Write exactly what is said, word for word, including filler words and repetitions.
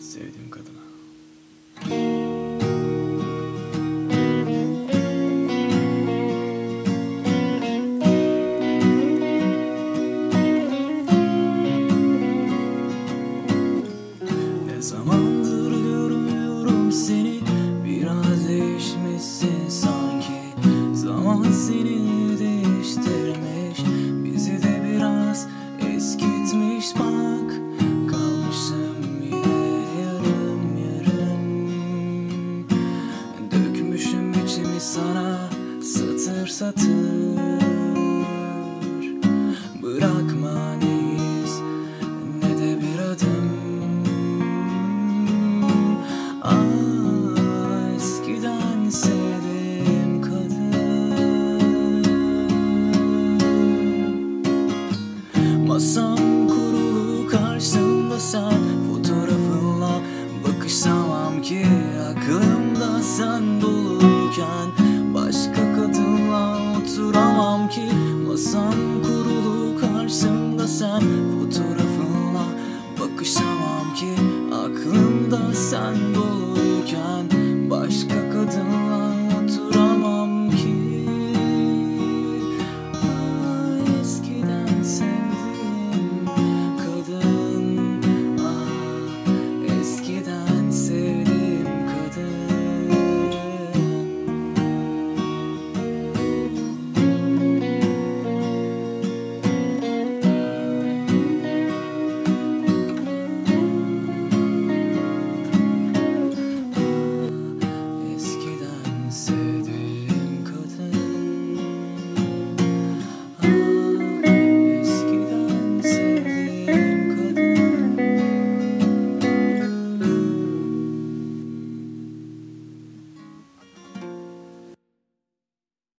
sevdiğim kadına. Ne zamandır görmüyorum seni, biraz değişmişsin sanki. Zaman seni değiştirmiş, bizi de biraz eskitmiş bak. Kalmışım yine yarım yarım, dökmüşüm içimi sana satır satır. Bırakma ne iz ne de bir adım. Ah, eskiden sevdiğim kadın. Masam kurulu karşımda sen,